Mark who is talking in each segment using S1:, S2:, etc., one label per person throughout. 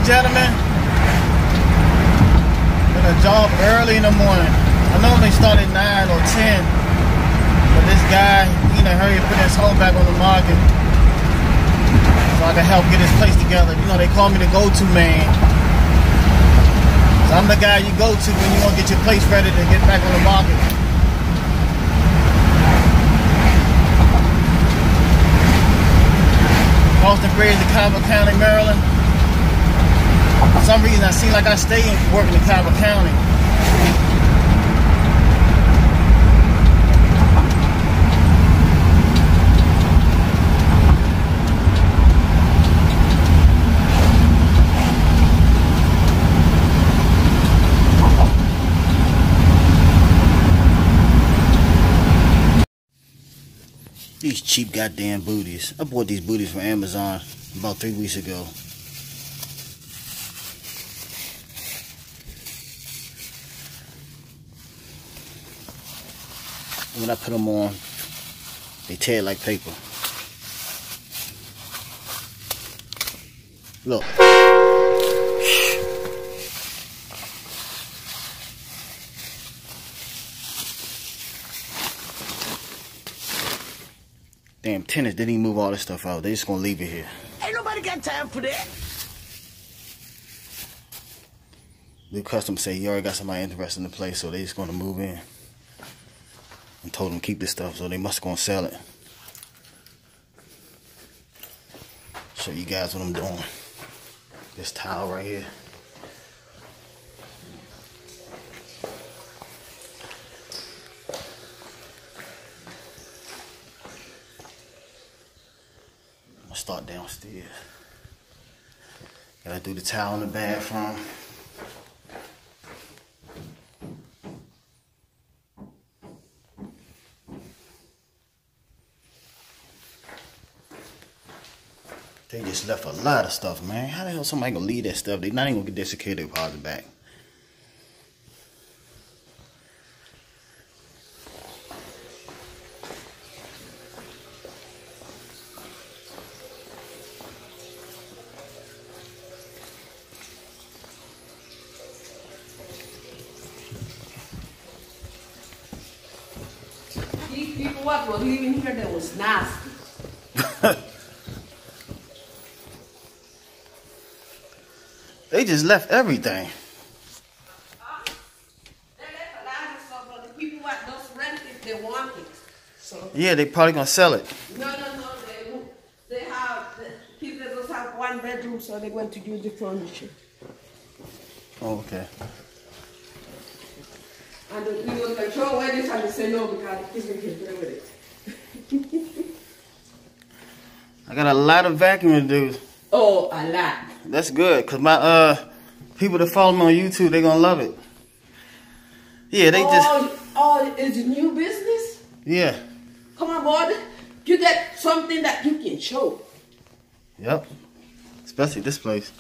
S1: gentlemen. Got a job early in the morning. I normally start at 9 or 10. But this guy, he in a hurry to put his home back on the market. So I can help get his place together. You know, they call me the go-to man. So I'm the guy you go to when you want to get your place ready to get back on the market. Boston Bridge to Cobb County, Maryland. For some reason, I seem like I stay working in Cobb County. These cheap goddamn booties. I bought these booties from Amazon about 3 weeks ago. When I put them on, they tear like paper. Look. Damn tenants didn't even move all this stuff out. They just gonna leave it here.
S2: Ain't nobody got time for that.
S1: The customer said he already got somebody interested in the place, so they just gonna move in. And told them to keep this stuff, so they must gonna sell it. Show you guys what I'm doing. This towel right here. Start downstairs. Gotta do the towel in the bathroom. They just left a lot of stuff, man. How the hell somebody gonna leave that stuff? They not even gonna get their security deposit back.
S2: These people what were living here that was nasty.
S1: They just left everything.
S2: They left a lot of stuff, but the people what just rent it, they want it. So
S1: Yeah, they probably gonna sell it.
S2: no. They have people that just have 1 bedroom, so they want to use the furniture.
S1: Oh, okay.
S2: And the people was like, throw away this, and they say no because the people can play with it.
S1: I got a lot of vacuuming to do.
S2: Oh, a lot.
S1: That's good, cause my people that follow me on YouTube, they gonna love it. Yeah, they just.
S2: Oh, it's a new business?
S1: Yeah.
S2: Come on, boy. You get something that you can show.
S1: Yep. Especially this place.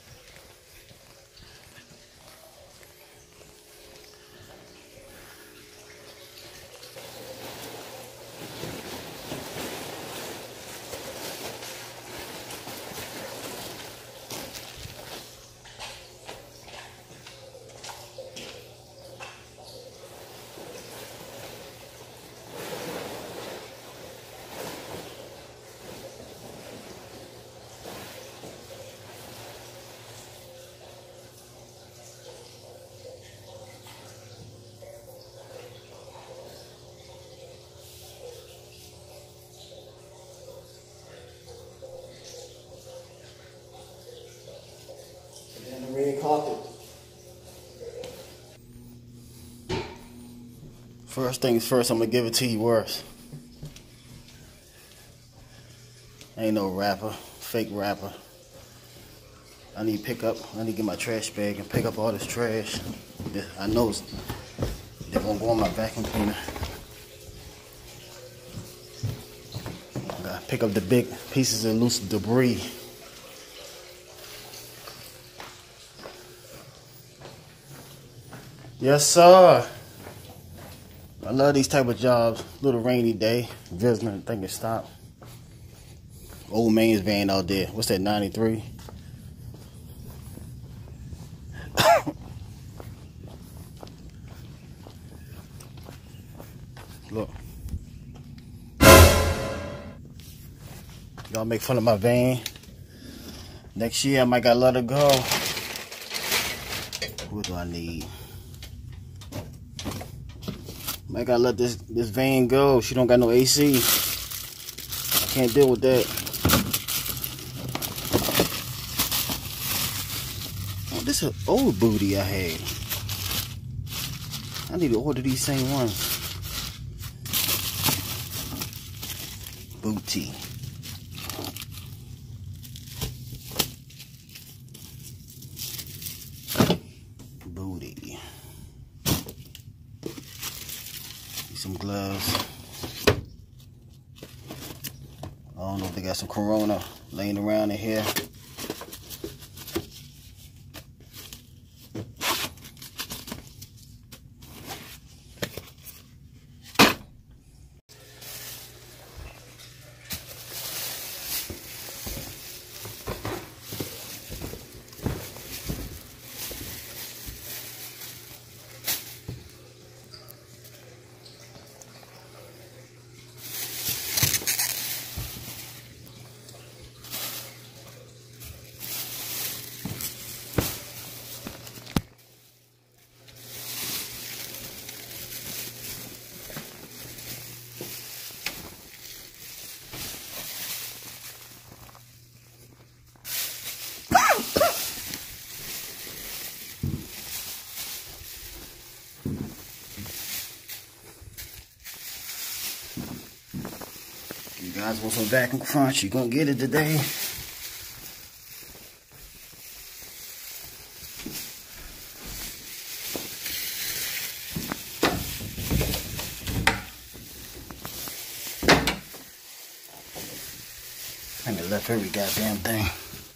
S1: Red carpet. First things first, I'm gonna give it to you worse. Ain't no rapper, fake rapper. I need to pick up, I need to get my trash bag and pick up all this trash. I know they're gonna go on my vacuum cleaner. I gotta pick up the big pieces of loose debris. Yes, sir. I love these type of jobs. Little rainy day, visiting, think it stopped. Old man's van out there. What's that, 93? Look. Y'all make fun of my van. Next year I might gotta let her go. What do I need? Might gotta let this van go. She don't got no AC. I can't deal with that. Oh, this is an old booty I had. I need to order these same ones. Booty. Booty. Some gloves. I don't know if they got some Corona laying around in here. You guys want some vacuum crunch? You gonna get it today. I done left every goddamn thing.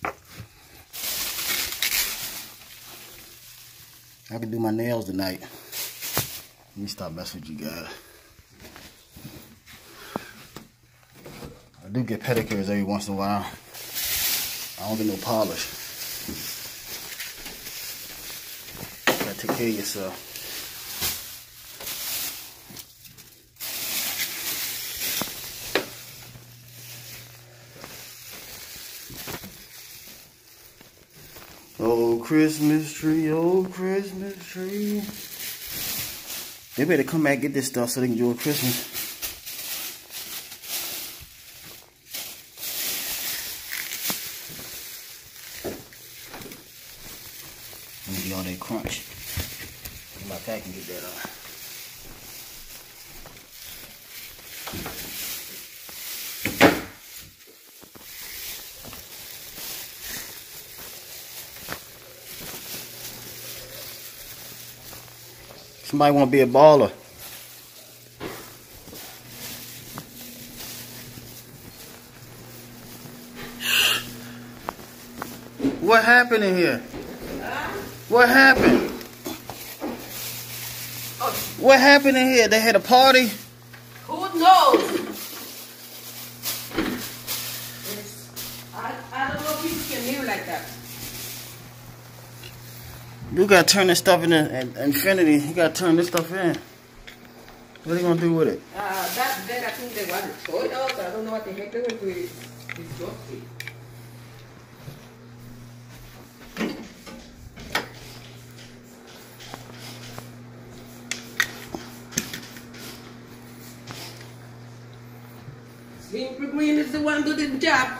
S1: I can do my nails tonight. Let me stop messing with you guys. I do get pedicures every once in a while. I don't get no polish. Gotta take care of yourself. Oh, Christmas tree, oh, Christmas tree. They better come back and get this stuff so they can enjoy Christmas. Let me get all that crunch. My pack can get that on. Somebody want to be a baller. What happened in here? What happened? What happened in here? They had a party?
S2: Who knows? I don't know if people can hear like that.
S1: You gotta turn this stuff in infinity. You gotta turn this stuff in. What are they gonna do with it?
S2: That bed, I think they want to throw it out. I don't know what the heck they're going to do with this dusty. Slim Green is the one who did the job.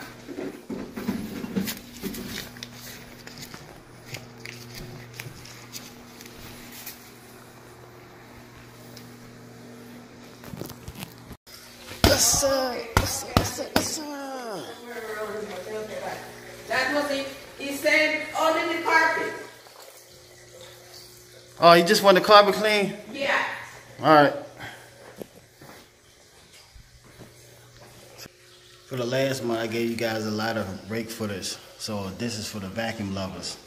S2: That was it. He said under the carpet.
S1: Oh, you just want the carpet clean?
S2: Yeah.
S1: All right. For the last month, I gave you guys a lot of rake footage. So this is for the vacuum lovers.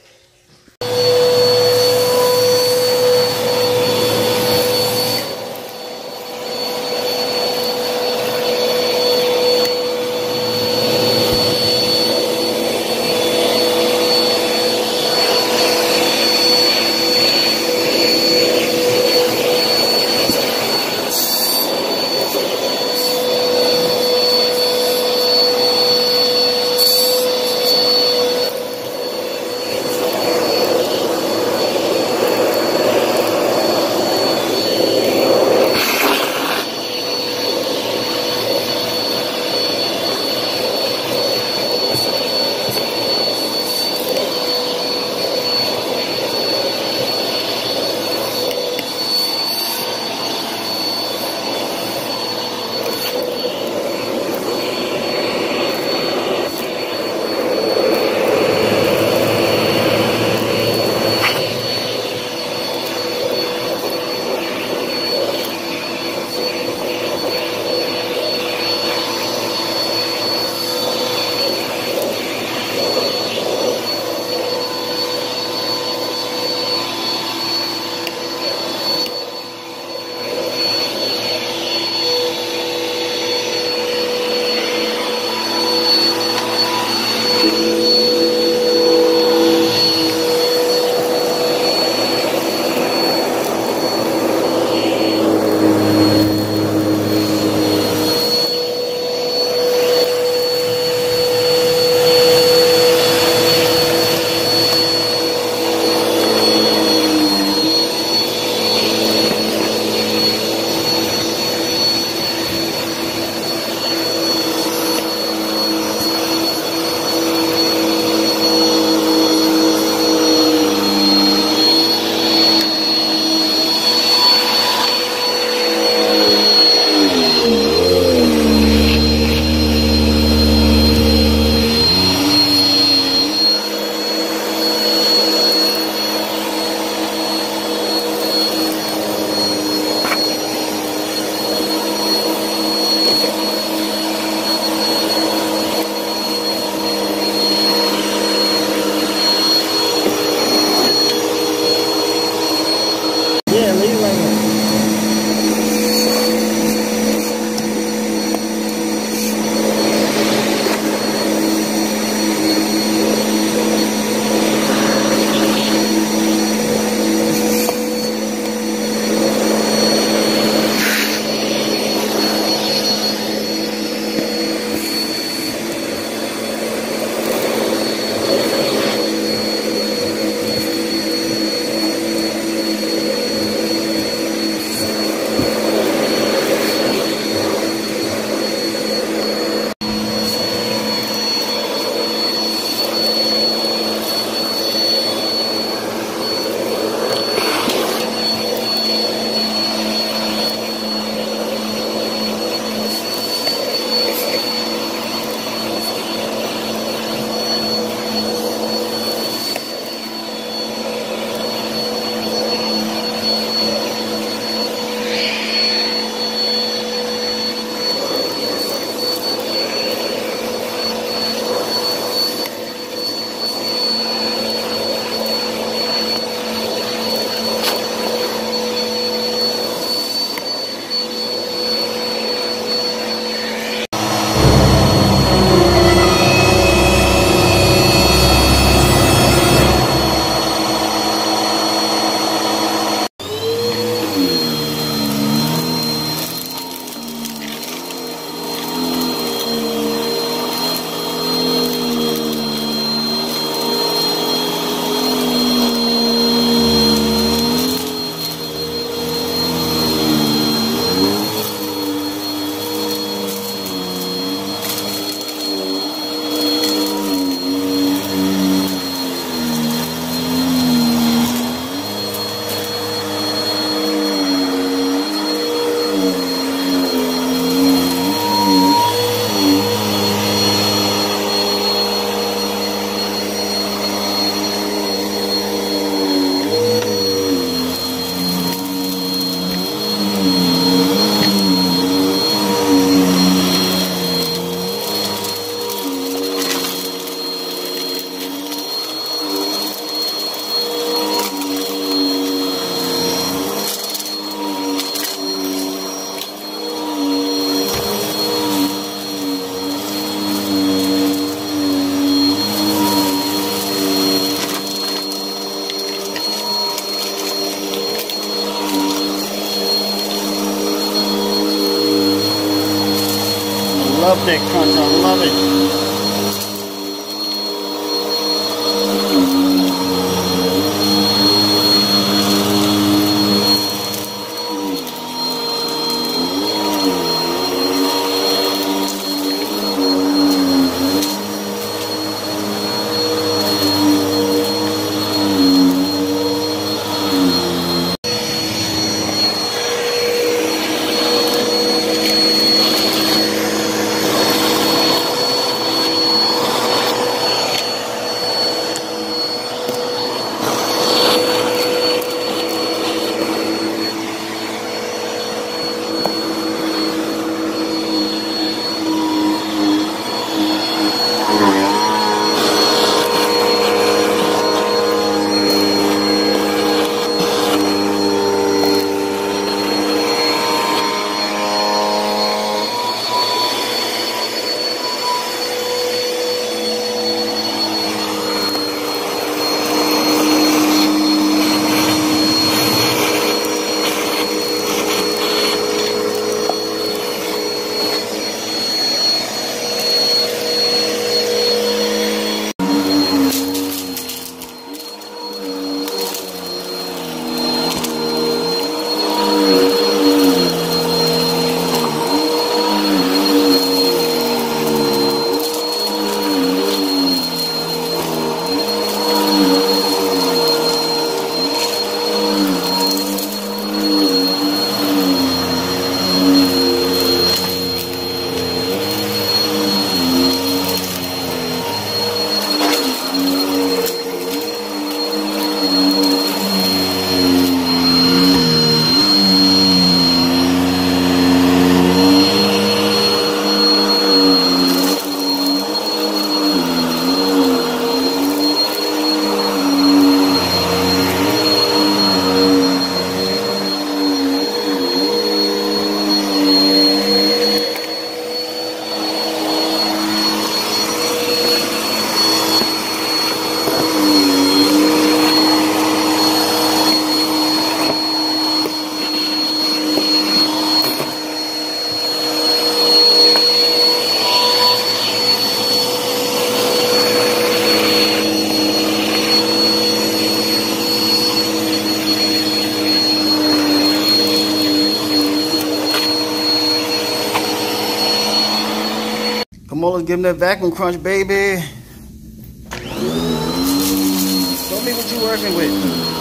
S1: love that crunch. I love it. Come on, let's give him that vacuum crunch, baby. Show me what you working with.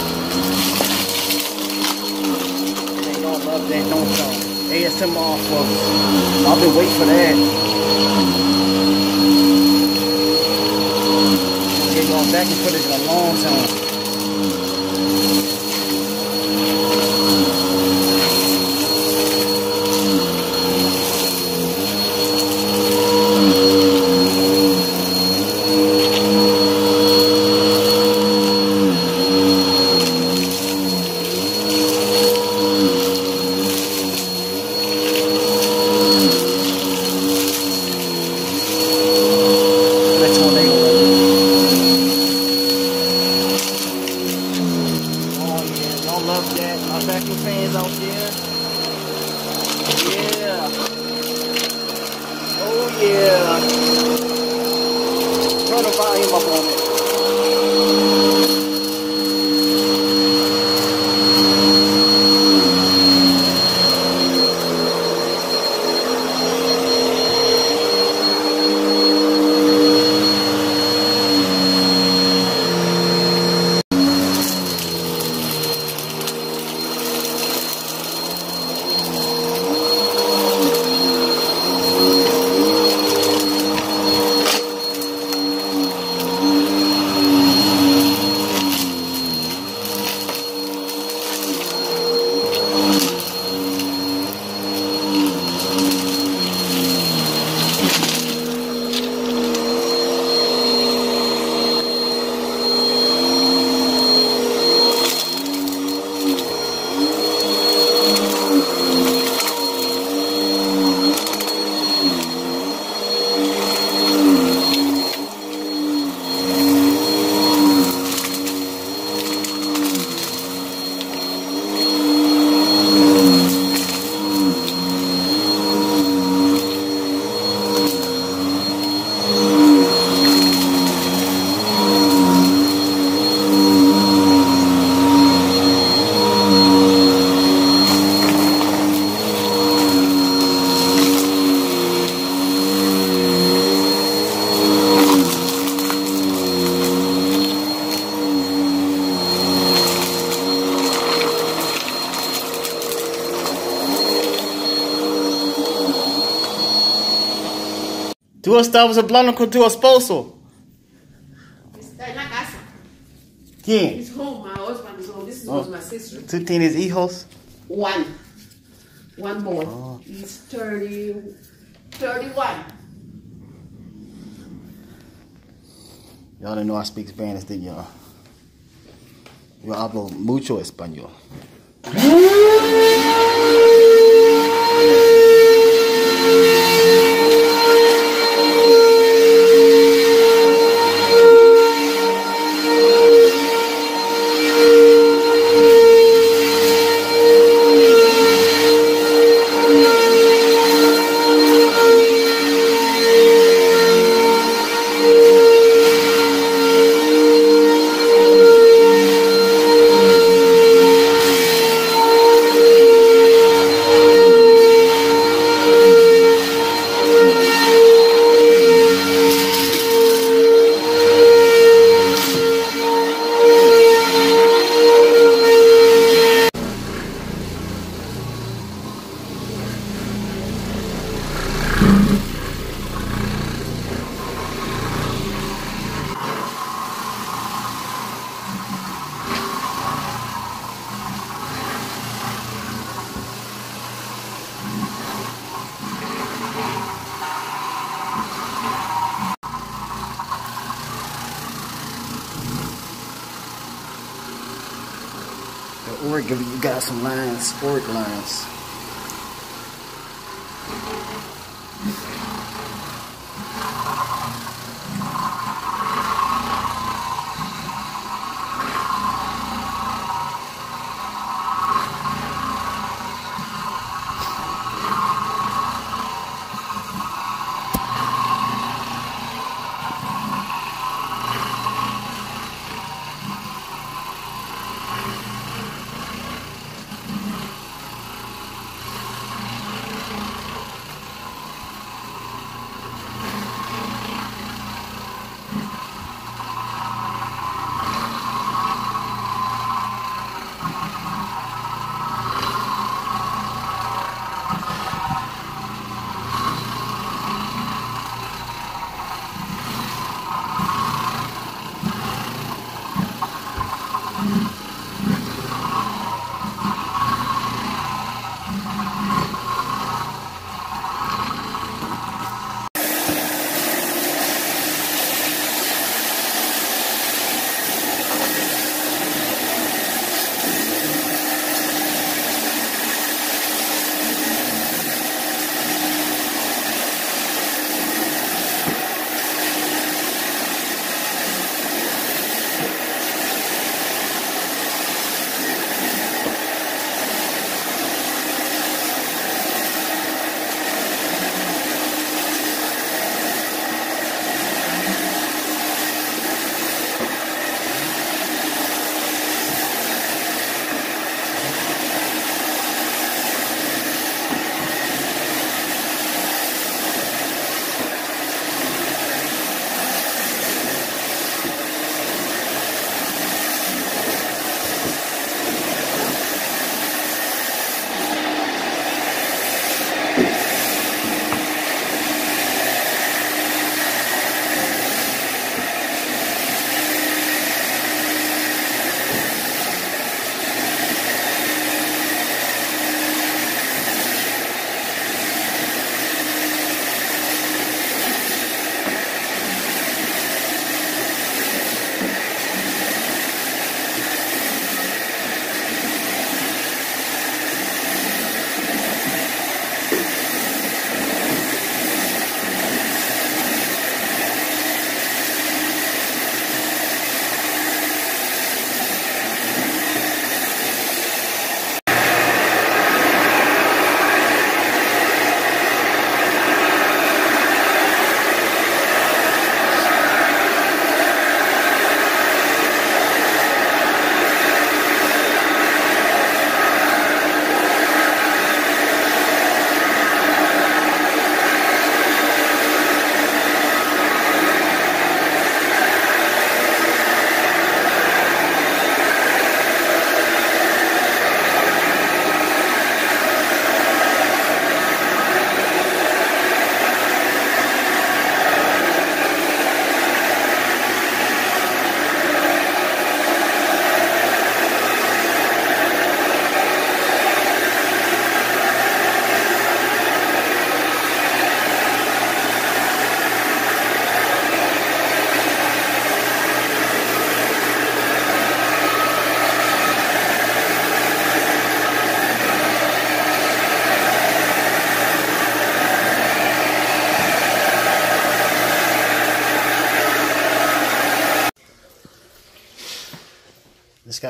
S1: They don't love that, don't you? ASMR folks. I've been waiting for that. Get y'all vacuum footage in a long time. Love that. My vacuum fans out there. Yeah. Oh yeah. Turn the volume up on it. Tú estabas hablando con tu esposo.
S2: Está en la casa.
S1: ¿Quién?
S2: He's home. My husband is home. This was my sister.
S1: ¿Tú tienes hijos?
S2: One boy.
S1: Oh.
S2: He's 31.
S1: Y'all didn't know I speak Spanish, did y'all? Yo hablo mucho español. Or give you guys some lines, sport lines.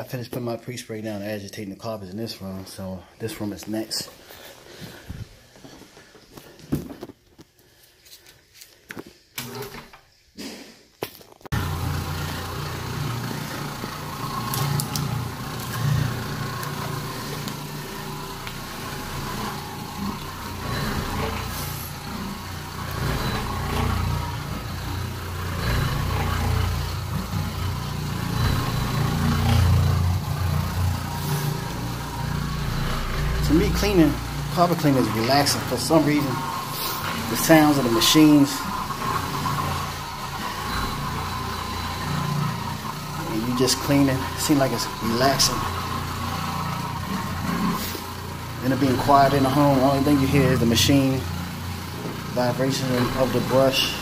S1: finished putting my pre-spray down and agitating the carpets in this room, so this room is next. To me, carpet cleaning is relaxing. For some reason, the sounds of the machines, and you just cleaning, seems like it's relaxing. And it being quiet in the home, the only thing you hear is the machine, vibration of the brush.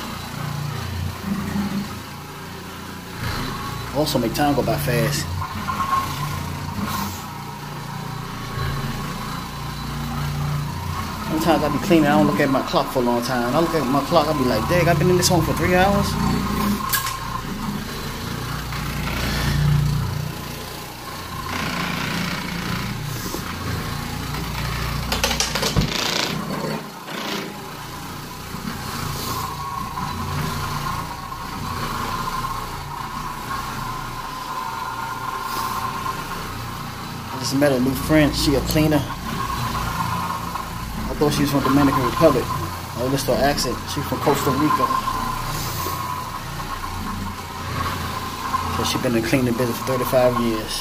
S1: Also make time go by fast. Sometimes I be cleaning, I don't look at my clock for a long time. I look at my clock, I be like, dang, I've been in this home for 3 hours. I just met a new friend, she a cleaner. I thought she was from Dominican Republic. I listened to her accent. She's from Costa Rica. So she's been in the cleaning business for 35 years.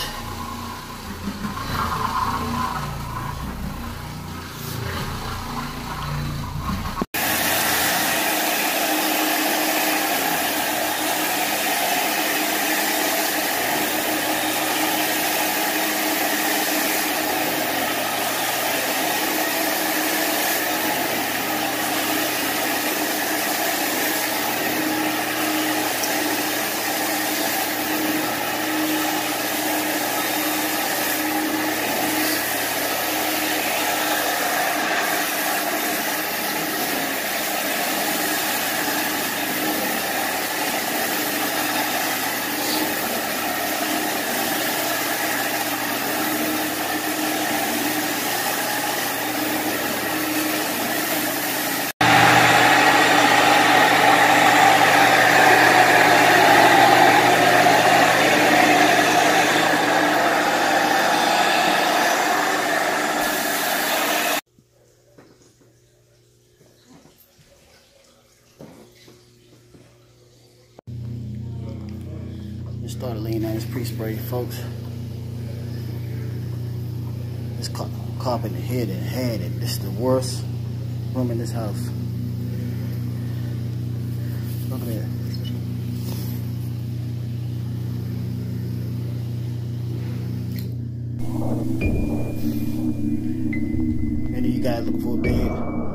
S1: Just started laying down this pre-spray, folks. This carpet hit and had it. This is the worst room in this house. Look at that. And then you gotta look for a bed.